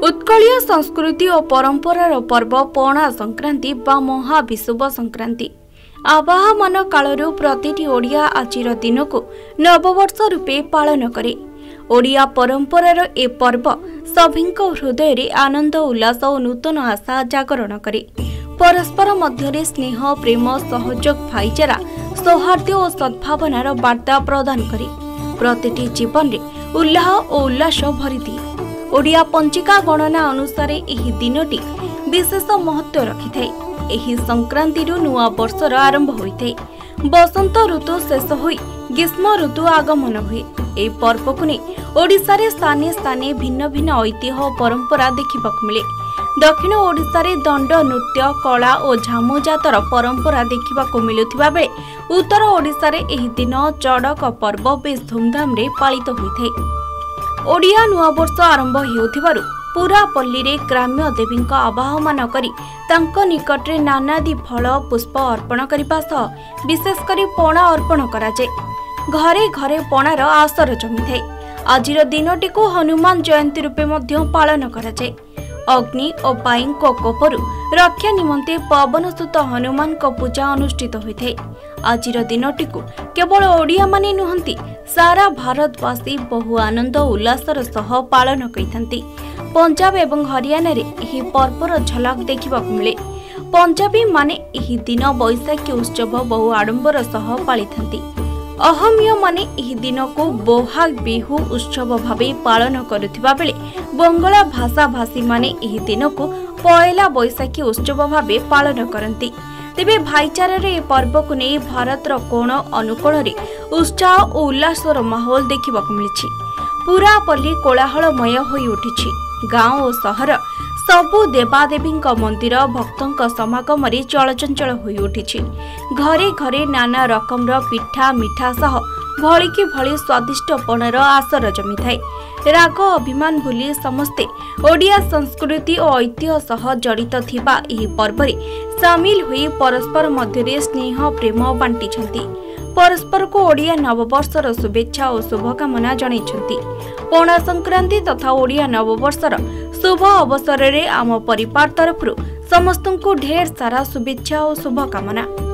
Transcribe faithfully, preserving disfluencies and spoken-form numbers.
उत्कलीय संस्कृति और परंपरार पर्व पणा संक्रांति बा महाविषुव संक्रांति आवाहमान कालरू प्रतिटी ओडिया आजिर दिन को नववर्ष रूपे पालन करे। ओडिया परंपरार ए पर्व सभिंक हृदय रे आनंद उल्लास और नूतन आशा जागरण करे। परस्पर मध्य स्नेह प्रेम सहयोग भाईचारा सौहार्द और सद्भावनार वार्ता प्रदान करे। प्रतिटी जीवन रे उल्लाह और उल्लास भरी दिए। ओडिया पंचिका गणना अनुसार एही दिनटी विशेष महत्व रखिथाय। एही संक्रांति नुआ वर्षर आरंभ होइथाय। बसंत ऋतु शेष होई ग्रीष्म ऋतु आगमन हुए। ए पर्व को नहीं ओडिशा रे स्थाने स्थाने भिन्न भिन्न ऐतिह्य और परंपरा देखिबाक मिले। दक्षिण ओडिशा रे दंड नृत्य कला और झामुजातर परंपरा देखिबाक मिलुथिबा बेले उत्तर ओडिशा रे एही दिन चड़क पर्व बेस धूमधाम रे पालित होइथाय। ओडिया नुआ वर्ष आरंभ हेउथिबारु पूरा पल्ली रे ग्राम्य देवींक आवाहमान करी तांको निकटरे नानादी फल पुष्प अर्पण करिबा सह विशेष करी पणा अर्पण करा जाय। घरे घरे पणार आसर जमिथाय। आजिर दिनटी को हनुमान जयंती रूपे मध्य पालन करा जाय। अग्नि और बाईंक कोपरु रक्षा निमंते पवनसुत हनुमान को पूजा अनुष्ठित होइथाय। आजिर दिनटी को केवल ओडिया माने नुहंती सारा भारतवासी बहु आनंद उल्लासर सह पालन करिथांती। पंजाब एवं हरियाणा रे एही पर्वर झलक देखिबाक मिले। पंजाबी माने एही दिन बैसाखी उत्सव बहु आडंबर सह पालिथांती। अहमिय माने एही दिन को बोहाग बिहु उत्सव भावे पालन करुथिबा बेले बंगला भाषा भाषी माने एही दिन को पयला बैसाखी उत्सव भावे पालन करंती। तेबे भाईचारार ए पर्व को नहीं भारतर कोण अनुकोण रे उत्साह और उल्लासर माहौल देखिबाक मिलिछि। पूरा पल्ली कोलाहलमय होई उठिछि। गाँव और सहर सबु देवादेवी मंदिर भक्तों समागम रे चलचंचल होई उठिछि। घरे घरे नाना रकमर पिठा मिठा सह भलिकी भली स्वादिष्ट पणर आसर जमिथाय। राग अभिमान भूली समस्ते ओडिया संस्कृति और ऐतिह्य सह जड़ित थिबा एही पर्व रे सामिल हुई परस्पर मध्य स्नेह प्रेम बांटिछंती। परस्पर को ओडिया नववर्षर शुभेच्छा और शुभकामना जणाइछंती। पणा संक्रांति तथा ओडिया नववर्षर शुभ अवसर रे आम परिवार तरफ समस्त को ढेर सारा शुभेच्छा और शुभकामना।